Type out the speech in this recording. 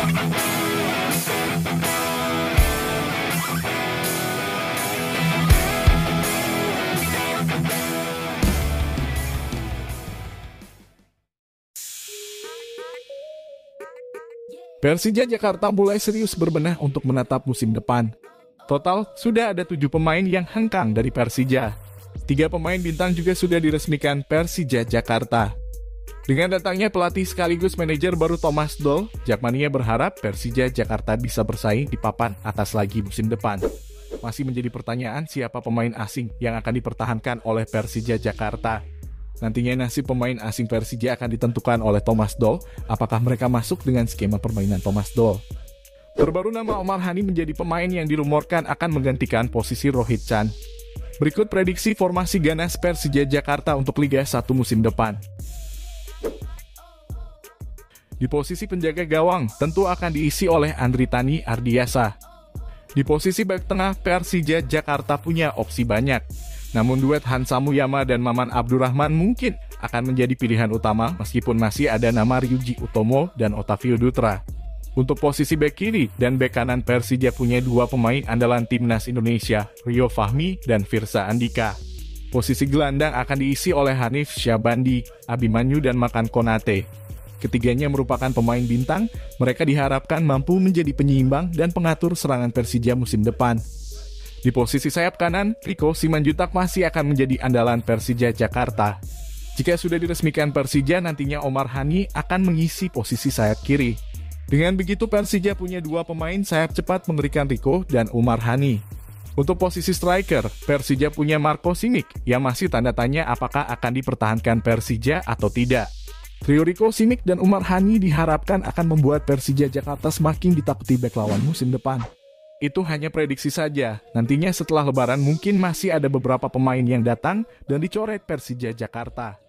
Persija Jakarta mulai serius berbenah untuk menatap musim depan. Total, sudah ada 7 pemain yang hengkang dari Persija. 3 pemain bintang juga sudah diresmikan Persija Jakarta. Dengan datangnya pelatih sekaligus manajer baru Thomas Doll, Jakmania berharap Persija Jakarta bisa bersaing di papan atas lagi musim depan. Masih menjadi pertanyaan siapa pemain asing yang akan dipertahankan oleh Persija Jakarta. Nantinya nasib pemain asing Persija akan ditentukan oleh Thomas Doll, apakah mereka masuk dengan skema permainan Thomas Doll. Terbaru nama Omar Hani menjadi pemain yang dirumorkan akan menggantikan posisi Rohit Chan. Berikut prediksi formasi ganas Persija Jakarta untuk Liga 1 musim depan. Di posisi penjaga gawang, tentu akan diisi oleh Andritani Ardiasa. Di posisi bek tengah, Persija Jakarta punya opsi banyak. Namun duet Hansa Muyama dan Maman Abdurrahman mungkin akan menjadi pilihan utama meskipun masih ada nama Ryuji Utomo dan Otavio Dutra. Untuk posisi bek kiri dan bek kanan Persija punya 2 pemain andalan timnas Indonesia, Rio Fahmi dan Firsa Andika. Posisi gelandang akan diisi oleh Hanif Syabandi, Abimanyu dan Makan Konate. Ketiganya merupakan pemain bintang, mereka diharapkan mampu menjadi penyeimbang dan pengatur serangan Persija musim depan. Di posisi sayap kanan, Rico Simanjuntak masih akan menjadi andalan Persija Jakarta. Jika sudah diresmikan Persija, nantinya Omar Hani akan mengisi posisi sayap kiri. Dengan begitu Persija punya 2 pemain sayap cepat mengerikan Rico dan Omar Hani. Untuk posisi striker, Persija punya Marco Simic yang masih tanda tanya apakah akan dipertahankan Persija atau tidak. Trio Rico, Simic, dan Omar Hani diharapkan akan membuat Persija Jakarta semakin ditakuti bek lawan musim depan. Itu hanya prediksi saja, nantinya setelah Lebaran mungkin masih ada beberapa pemain yang datang dan dicoret Persija Jakarta.